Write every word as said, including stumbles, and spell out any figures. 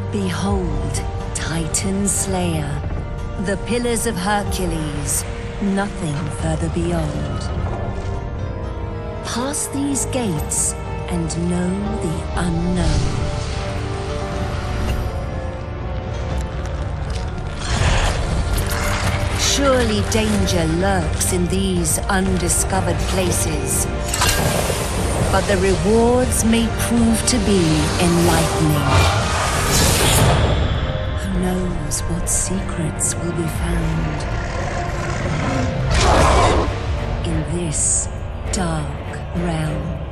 Behold, Titan Slayer, the Pillars of Hercules, nothing further beyond. Pass these gates and know the unknown. Surely danger lurks in these undiscovered places, but the rewards may prove to be enlightening. Who knows what secrets will be found in this dark realm?